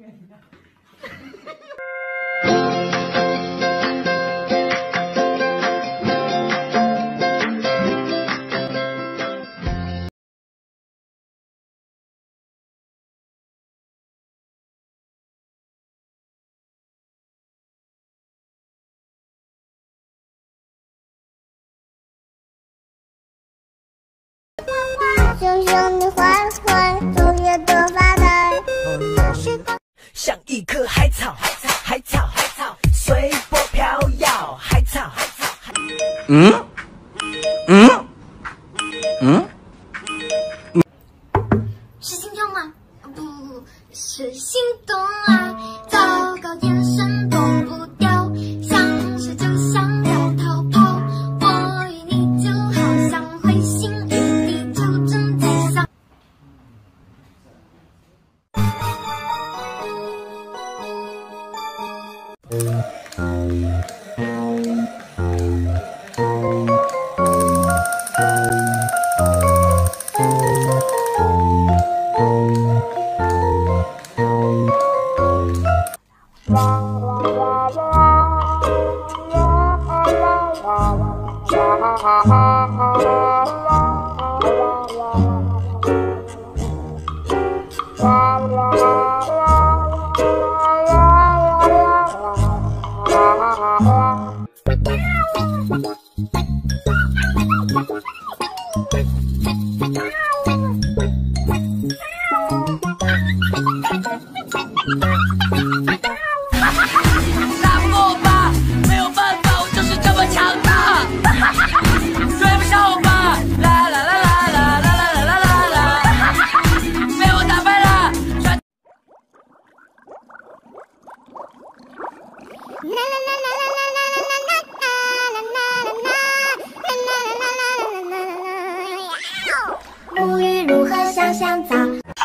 熊熊的坏坏，总也多发呆。 像一棵海草，海草，海草，随波飘摇，海草，海草。 是心跳吗？不是心动啊！糟糕，眼神躲不掉，像是就想要逃跑。我与你就好像彗星与地球正在相。 打不过我吧，没有办法，我就是这么强大。追不上我吧，啦啦啦啦啦啦啦啦啦啦，被我打败了。 沐浴如何像香皂？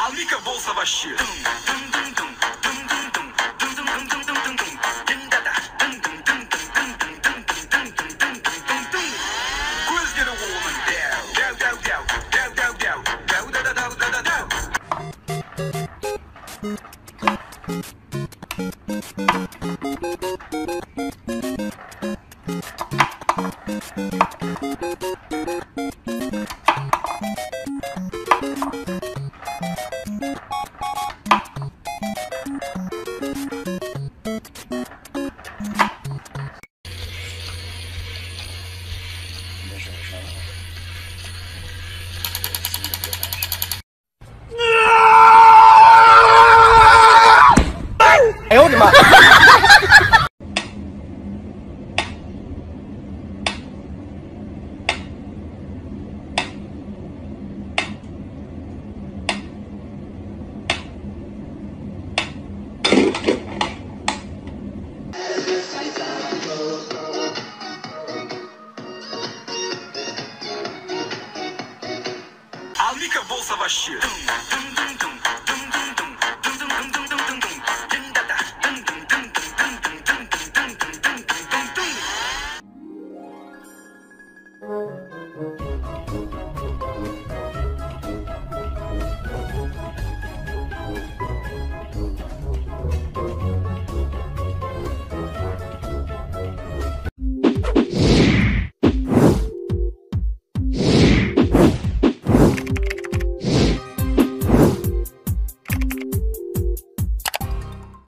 哎呦我的妈！